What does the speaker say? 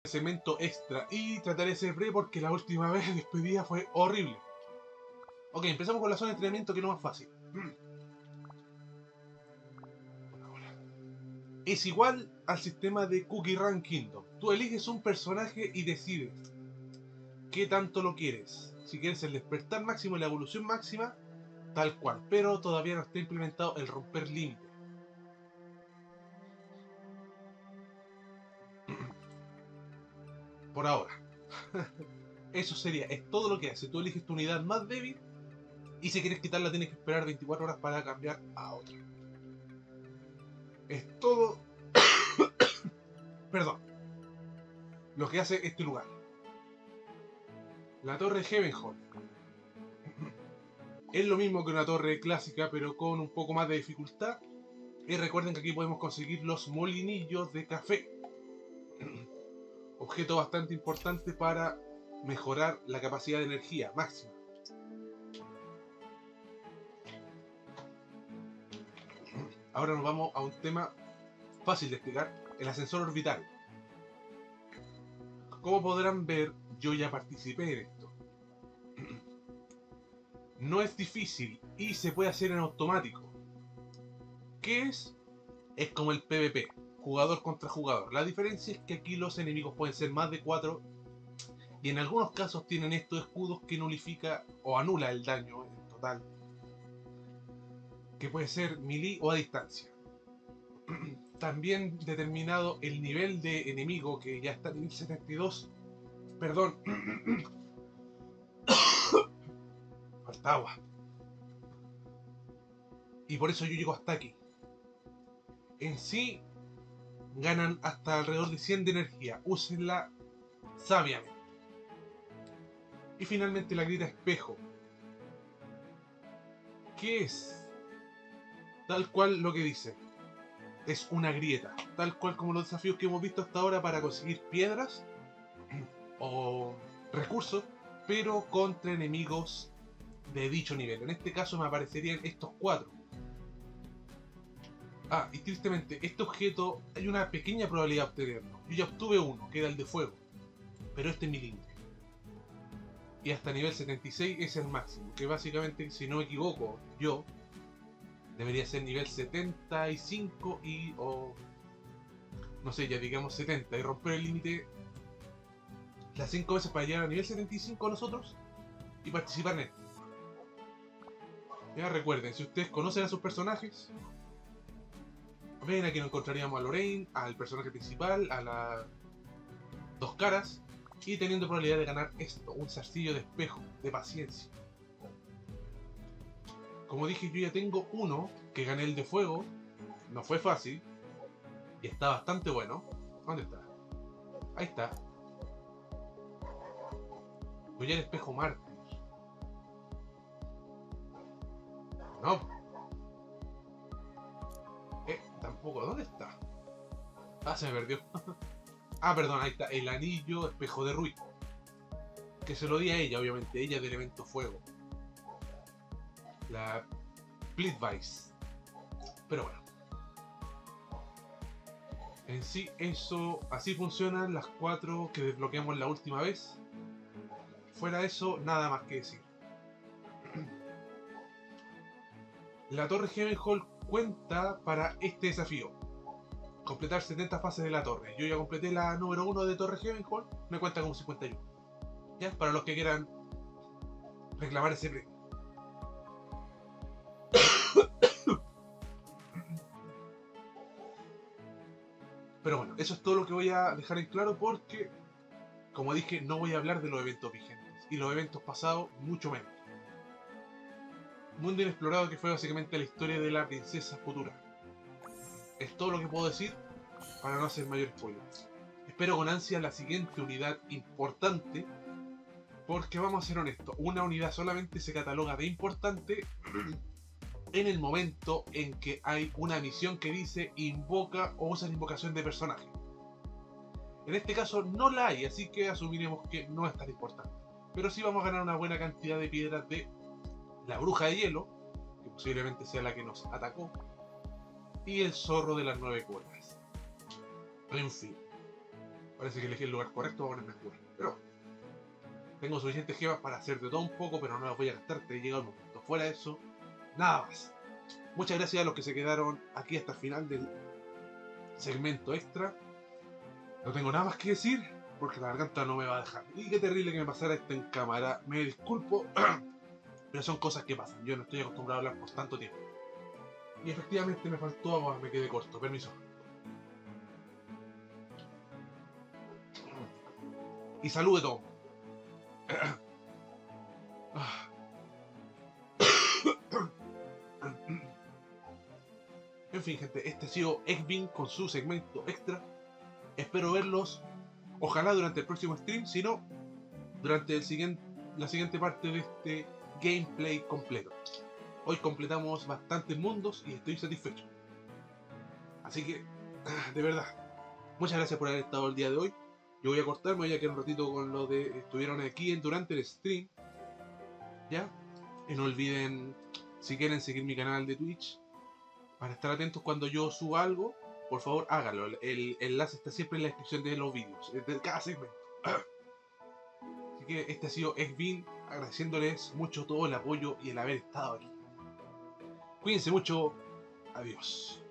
segmento extra y trataré de ser breve porque la última vez despedida fue horrible. Ok, empezamos con la zona de entrenamiento, que no es más fácil. Es igual al sistema de Cookie Run Kingdom. Tú eliges un personaje y decides qué tanto lo quieres. Si quieres el despertar máximo y la evolución máxima, tal cual. Pero todavía no está implementado el romper límite. Por ahora. Eso sería, es todo lo que hace. Tú eliges tu unidad más débil y si quieres quitarla tienes que esperar 24 horas para cambiar a otra. Es todo... Perdón. Lo que hace este lugar. La torre Heavenhall. Es lo mismo que una torre clásica, pero con un poco más de dificultad. Y recuerden que aquí podemos conseguir los molinillos de café. Objeto bastante importante para mejorar la capacidad de energía máxima. Ahora nos vamos a un tema fácil de explicar, el ascensor orbital. Como podrán ver, yo ya participé en esto. No es difícil y se puede hacer en automático. ¿Qué es? Es como el PvP, jugador contra jugador. La diferencia es que aquí los enemigos pueden ser más de 4 y en algunos casos tienen estos escudos que nulifica o anula el daño en total, que puede ser melee o a distancia. También determinado el nivel de enemigo, que ya está en nivel 72. Perdón. Falta agua. Y por eso yo llego hasta aquí. En sí, ganan hasta alrededor de 100 de energía. Úsenla sabiamente. Y finalmente la grita espejo. ¿Qué es? Tal cual lo que dice. Es una grieta. Tal cual como los desafíos que hemos visto hasta ahora para conseguir piedras o recursos, pero contra enemigos de dicho nivel. En este caso me aparecerían estos 4. Ah, y tristemente, este objeto hay una pequeña probabilidad de obtenerlo. Yo ya obtuve uno, que era el de fuego, pero este es mi límite. Y hasta nivel 76 es el máximo, que básicamente, si no me equivoco, yo debería ser nivel 75 y... o... no sé, ya digamos 70, y romper el límite las 5 veces para llegar a nivel 75 nosotros y participar en esto. Ya recuerden, si ustedes conocen a sus personajes, ven, aquí nos encontraríamos a Lorraine, al personaje principal, a las 2 caras, y teniendo probabilidad de ganar esto, un zarcillo de espejo, de paciencia. Como dije, yo ya tengo uno, que gané el de fuego, no fue fácil, y está bastante bueno. ¿Dónde está? Ahí está. Voy al espejo mártir. No. Tampoco. ¿Dónde está? Ah, se me perdió. Ah, perdón, ahí está. El anillo espejo de Rui. Que se lo di a ella, obviamente. Ella de elemento fuego. La Splitwise. Pero bueno. En sí, eso... así funcionan las 4 que desbloqueamos la última vez. Fuera de eso, nada más que decir. La torre Heavenhall cuenta para este desafío. Completar 70 fases de la torre. Yo ya completé la número 1 de torre Heavenhall. Me cuenta como 51. ¿Ya? Para los que quieran reclamar ese premio. Pero bueno, eso es todo lo que voy a dejar en claro porque, como dije, no voy a hablar de los eventos vigentes. Y los eventos pasados, mucho menos. Mundo inexplorado, que fue básicamente la historia de la princesa futura. Es todo lo que puedo decir para no hacer mayor spoiler. Espero con ansia la siguiente unidad importante, porque vamos a ser honestos, una unidad solamente se cataloga de importante en el momento en que hay una misión que dice invoca o usa la invocación de personaje. En este caso no la hay, así que asumiremos que no es tan importante. Pero sí vamos a ganar una buena cantidad de piedras de la bruja de hielo, que posiblemente sea la que nos atacó, y el zorro de las 9 cuerdas. En fin. Parece que elegí el lugar correcto para ponerme a jugar. Pero tengo suficientes gemas para hacer de todo un poco, pero no las voy a gastar, te llega el momento. Fuera de eso, nada más. Muchas gracias a los que se quedaron aquí hasta el final del segmento extra. No tengo nada más que decir, porque la garganta no me va a dejar. Y qué terrible que me pasara esto en cámara. Me disculpo, pero son cosas que pasan. Yo no estoy acostumbrado a hablar por tanto tiempo. Y efectivamente me faltó agua, me quedé corto. Permiso. Y salud de todo. En fin, gente, este ha sido Ekvin con su segmento extra. Espero verlos, ojalá durante el próximo stream, si no, durante la siguiente parte de este gameplay completo. Hoy completamos bastantes mundos y estoy satisfecho. Así que, de verdad, muchas gracias por haber estado el día de hoy. Yo voy a cortarme, voy a quedar un ratito con lo de estuvieron aquí durante el stream. ¿Ya? Y no olviden, si quieren seguir mi canal de Twitch, para estar atentos cuando yo suba algo, por favor háganlo. El enlace está siempre en la descripción de los vídeos, de cada segmento. Así que este ha sido Ekvin, agradeciéndoles mucho todo el apoyo y el haber estado aquí. Cuídense mucho. Adiós.